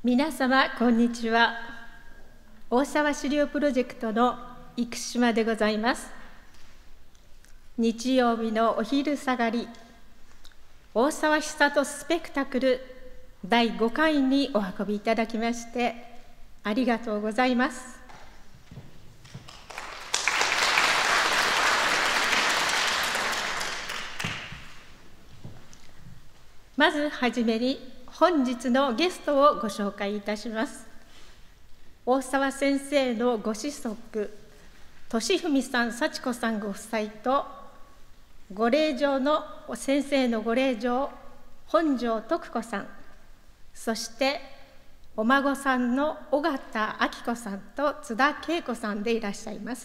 皆様こんにちは。大沢資料プロジェクトの生島でございます。日曜日のお昼下がり、大沢久人スペクタクル第5回にお運びいただきましてありがとうございます。まずはじめに本日のゲストをご紹介いたします。大沢先生のご子息、俊文さん、幸子さんご夫妻と、ご令嬢の先生のご令嬢、本庄徳子さん、そしてお孫さんの尾形明子さんと津田恵子さんでいらっしゃいます。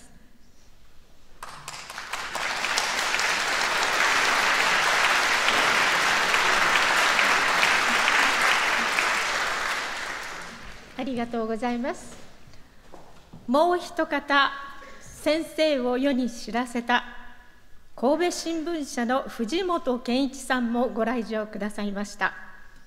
ありがとうございます。もう一方、先生を世に知らせた神戸新聞社の藤本健一さんもご来場くださいました。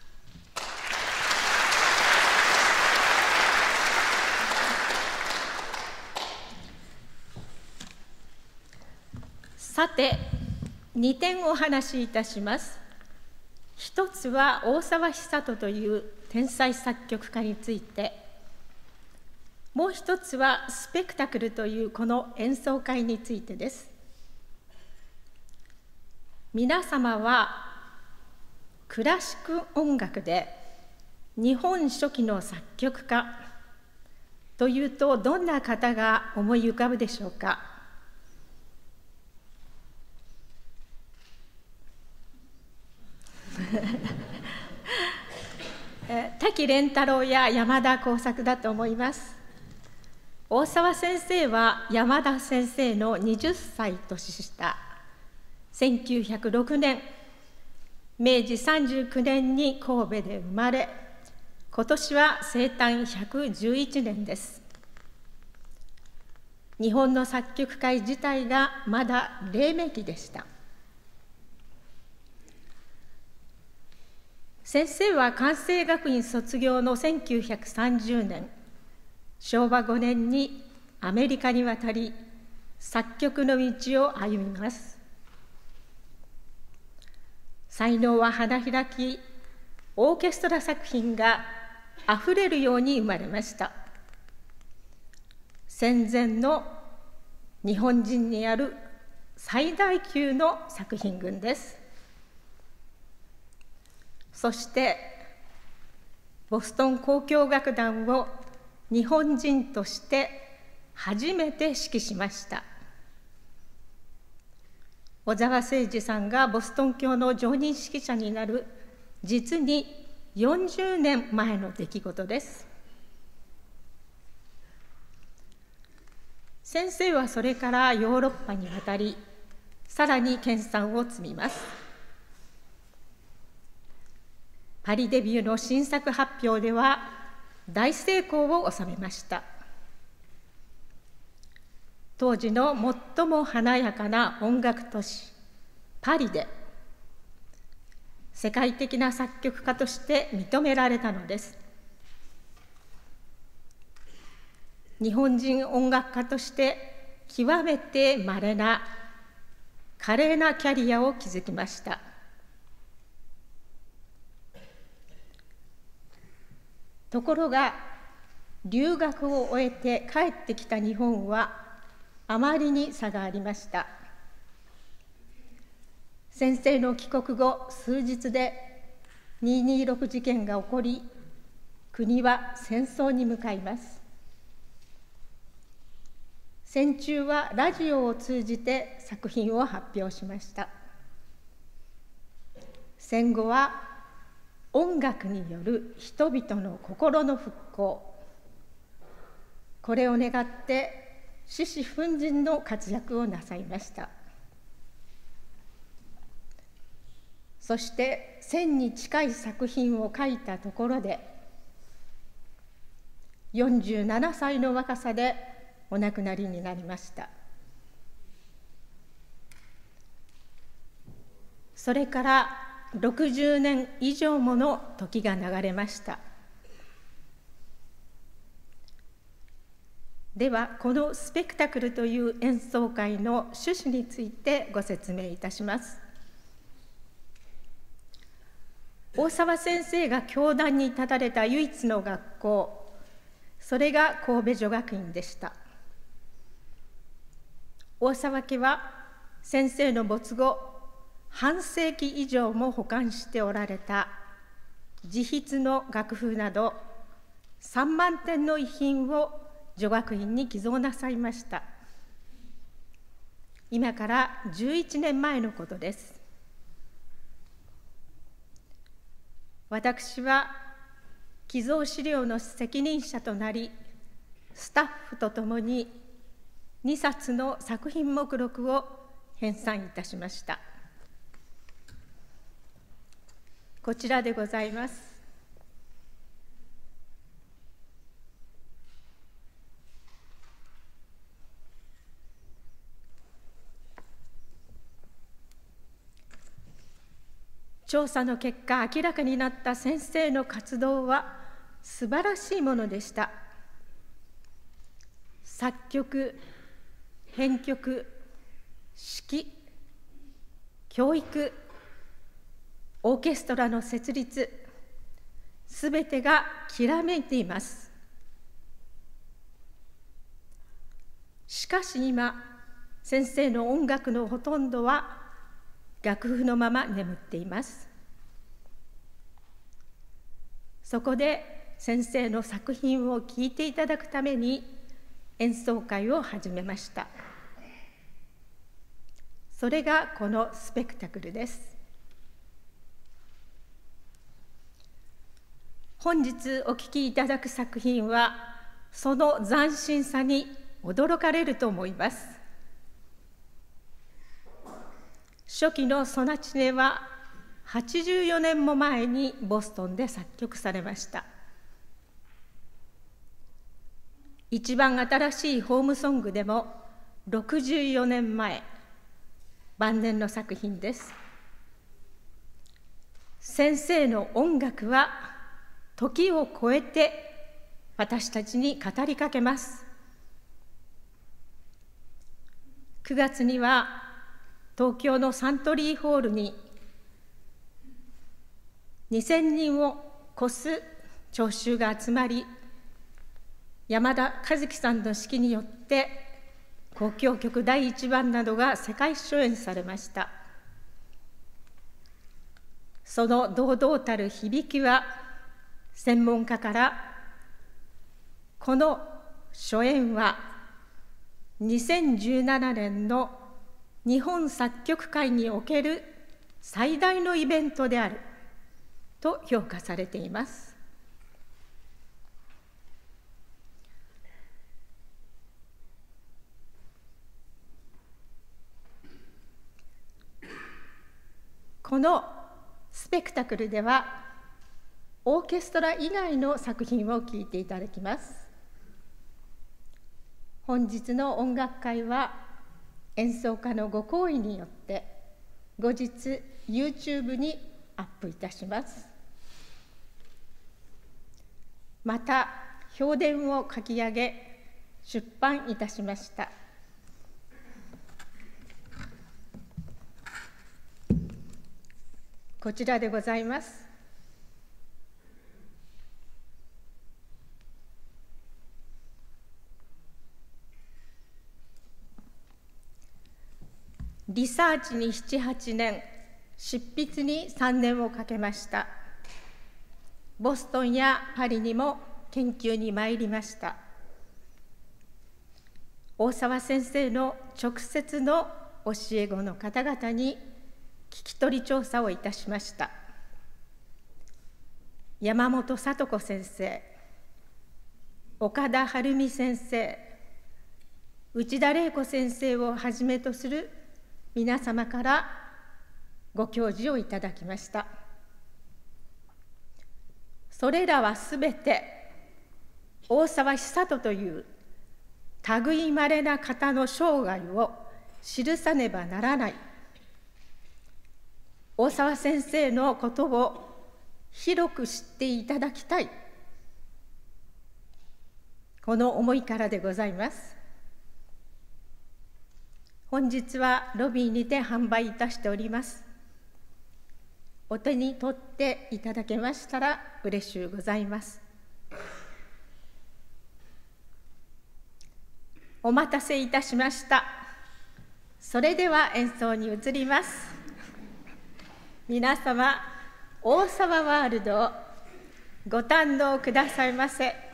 さて、2点お話しいたします。一つは大沢久人という天才作曲家について、もう一つはスペクタクルというこの演奏会についてです。皆様はクラシック音楽で日本初期の作曲家というとどんな方が思い浮かぶでしょうか。滝廉太郎や山田耕作だと思います。大沢先生は山田先生の20歳年下、1906年、明治39年に神戸で生まれ、今年は生誕111年です。日本の作曲界自体がまだ黎明期でした。先生は関西学院卒業の1930年、昭和5年にアメリカに渡り、作曲の道を歩みます。才能は花開き、オーケストラ作品があふれるように生まれました。戦前の日本人にある最大級の作品群です。そしてボストン交響楽団を日本人として初めて指揮しました。小澤征爾さんがボストン教の常任指揮者になる実に40年前の出来事です。先生はそれからヨーロッパに渡り、さらに研鑽を積みます。パリデビューの新作発表では大成功を収めました。当時の最も華やかな音楽都市パリで世界的な作曲家として認められたのです。日本人音楽家として極めて稀な華麗なキャリアを築きました。ところが留学を終えて帰ってきた日本はあまりに差がありました。先生の帰国後数日で226事件が起こり、国は戦争に向かいます。戦中はラジオを通じて作品を発表しました。戦後は音楽による人々の心の復興、これを願って獅子奮迅の活躍をなさいました。そして1000に近い作品を書いたところで、47歳の若さでお亡くなりになりました。それから60年以上もの時が流れました。 では、このスペクタクルという演奏会の趣旨についてご説明いたします。大沢先生が教壇に立たれた唯一の学校、それが神戸女学院でした。大沢家は先生の没後、半世紀以上も保管しておられた自筆の楽譜など3万点の遺品を女学院に寄贈なさいました。今から11年前のことです。私は寄贈資料の責任者となり、スタッフとともに2冊の作品目録を編纂いたしました。こちらでございます。調査の結果、明らかになった先生の活動は素晴らしいものでした。作曲、編曲、指揮、教育、オーケストラの設立、すべてがきらめいています。しかし今、先生の音楽のほとんどは楽譜のまま眠っています。そこで先生の作品を聴いていただくために演奏会を始めました。それがこのスペクタクルです。本日お聴きいただく作品は、その斬新さに驚かれると思います。初期のソナチネは84年も前にボストンで作曲されました。一番新しいホームソングでも64年前、晩年の作品です。先生の音楽は時を超えて私たちに語りかけます。9月には東京のサントリーホールに2000人を超す聴衆が集まり、山田和樹さんの指揮によって交響曲第1番などが世界初演されました。その堂々たる響きは、専門家からこの初演は2017年の日本作曲界における最大のイベントであると評価されています。このスペクタクルでは、オーケストラ以外の作品を聴いていただきます。本日の音楽会は、演奏家のご好意によって、後日 YouTube にアップいたします。また、評伝を書き上げ、出版いたしました。こちらでございます。リサーチに7、8年、執筆に3年をかけました。ボストンやパリにも研究に参りました。大沢先生の直接の教え子の方々に聞き取り調査をいたしました。山本聡子先生、岡田晴美先生、内田玲子先生をはじめとする皆様からご教示をいただきました。それらはすべて大沢久人という類いまれな方の生涯を記さねばならない、大沢先生のことを広く知っていただきたい、 この思いからでございます。本日はロビーにて販売いたしております。お手に取っていただけましたら嬉しゅうございます。お待たせいたしました。それでは演奏に移ります。皆様、大沢ワールドをご堪能くださいませ。